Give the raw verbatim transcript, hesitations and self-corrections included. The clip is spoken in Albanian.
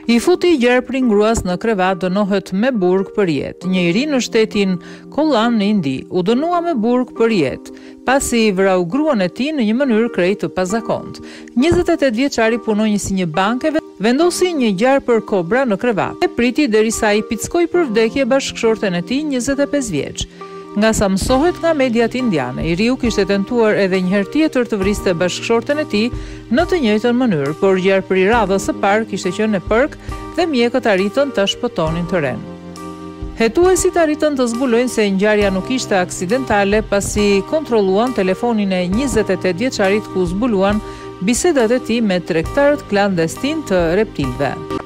I futi gjerpri ngruas në krevat dënohet me burg për jetë. Një i ri në shtetin Kollan në Indi u dënua me burg për jetë, pasi i vrau gruan e tij në një mënyrë krejt të pazakontë. njëzet e tetë vjeçari punoi si një bankeve, vendosi një gjarë për kobra në krevat e priti derisa i pickoi për vdekje bashkëshorten e tij njëzet e pesë vjeç. Nga sa mësohet nga mediat indiane, i riu kishte tentuar edhe një herë tjetër të vriste bashkëshorten e tij në të njëjtën mënyrë, por gjarpri i radhës së parë kishte qenë në përk dhe mjekët arritën ta shpëtonin të ren. Hetuesit arritën të zbulojnë se ngjarja nuk ishte aksidentale pasi kontrolluan telefonin e njëzet e tetë vjeçarit ku zbuluan bisedat e tij me tregtarët klandestin të reptilëve.